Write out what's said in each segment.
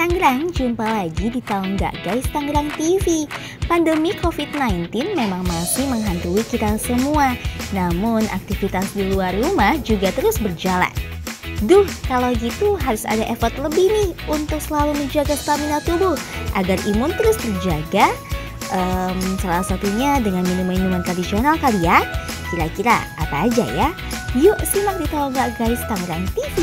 Tangerang, jumpa lagi di Tahu Nggak Guys Tangerang TV. Pandemi COVID-19 memang masih menghantui kita semua. Namun aktivitas di luar rumah juga terus berjalan. Kalau gitu harus ada effort lebih nih untuk selalu menjaga stamina tubuh agar imun terus terjaga. Salah satunya dengan minuman tradisional kali ya. Kira-kira apa aja ya? Yuk simak di Tahu Nggak Guys Tangerang TV.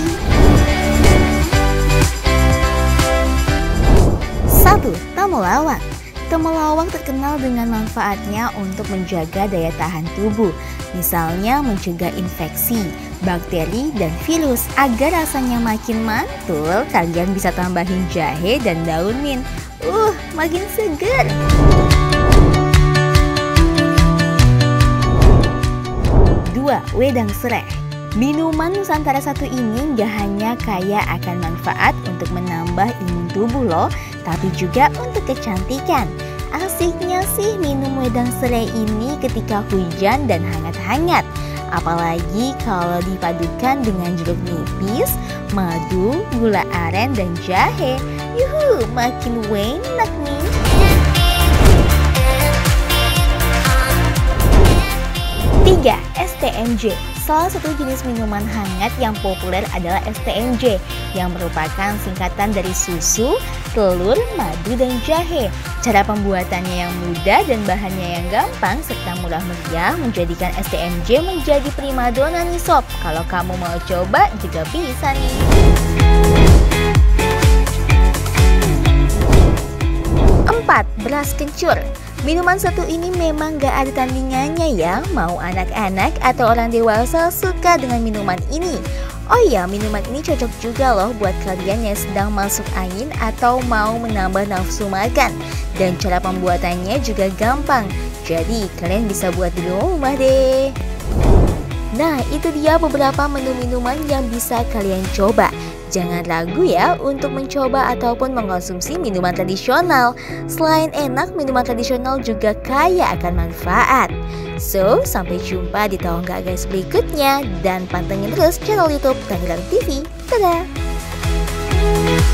1. Temulawak. Temulawak terkenal dengan manfaatnya untuk menjaga daya tahan tubuh. Misalnya mencegah infeksi, bakteri, dan virus. Agar rasanya makin mantul, kalian bisa tambahin jahe dan daun mint. Makin seger. 2. Wedang serai. Minuman Nusantara satu ini gak hanya kaya akan manfaat untuk menambah imun tubuh loh, tapi juga untuk kecantikan. Asiknya sih minum wedang serai ini ketika hujan dan hangat-hangat. Apalagi kalau dipadukan dengan jeruk nipis, madu, gula aren, dan jahe. Makin enak nih. 3. STMJ. Salah satu jenis minuman hangat yang populer adalah STMJ, yang merupakan singkatan dari susu, telur, madu, dan jahe. Cara pembuatannya yang mudah dan bahannya yang gampang serta murah meriah menjadikan STMJ menjadi primadona nih sob. Kalau kamu mau coba juga bisa nih. 4. Beras kencur. Minuman satu ini memang gak ada tandingannya ya. Mau anak-anak atau orang dewasa suka dengan minuman ini. Oh iya, minuman ini cocok juga loh buat kalian yang sedang masuk angin atau mau menambah nafsu makan. Dan cara pembuatannya juga gampang. Jadi kalian bisa buat di rumah deh. Nah, itu dia beberapa menu minuman yang bisa kalian coba. Jangan ragu ya untuk mencoba ataupun mengkonsumsi minuman tradisional. Selain enak, minuman tradisional juga kaya akan manfaat. So, sampai jumpa di Tahu Nggak Guys berikutnya. Dan pantengin terus channel YouTube Tangerang TV. Dadah!